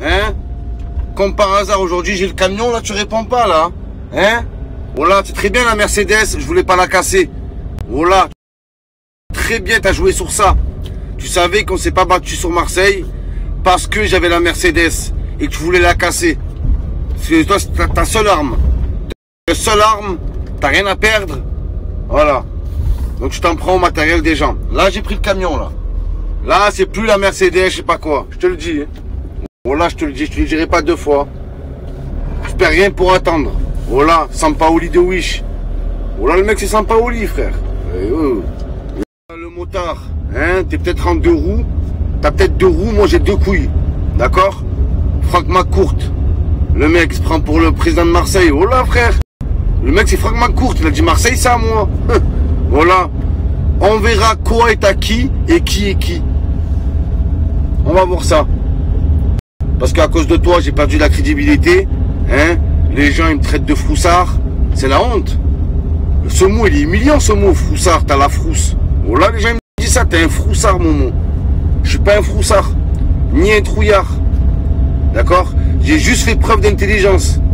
Hein? Comme par hasard, aujourd'hui, j'ai le camion, là, tu réponds pas, là. Hein? Voilà, c'est très bien la Mercedes, je voulais pas la casser. Voilà. Très bien, t'as joué sur ça. Tu savais qu'on s'est pas battu sur Marseille parce que j'avais la Mercedes et que tu voulais la casser. C'est toi, c'est ta seule arme. Ta seule arme, t'as rien à perdre. Voilà. Donc tu t'en prends au matériel des gens. Là, j'ai pris le camion, là. Là, c'est plus la Mercedes, je sais pas quoi. Je te le dis. Voilà, je te le dis, je te le dirai pas deux fois. Je perds rien pour attendre. Voilà, Sampaoli de Wish. Voilà, le mec, c'est Sampaoli, frère. Le motard, hein, t'es peut-être en 2 roues. T'as peut-être 2 roues, moi j'ai 2 couilles. D'accord? Franck McCourt. Le mec se prend pour le président de Marseille. Voilà, frère. Le mec, c'est Franck McCourt. Il a dit Marseille, c'est à moi. Voilà. On verra quoi est à qui et qui est qui. On va voir ça. Parce qu'à cause de toi, j'ai perdu la crédibilité. Hein? Les gens, ils me traitent de froussard. C'est la honte. Ce mot, il est humiliant, ce mot, froussard. T'as la frousse. Voilà, les gens, ils me disent ça. T'es un froussard, Momo. Je suis pas un froussard. Ni un trouillard. D'accord? J'ai juste fait preuve d'intelligence.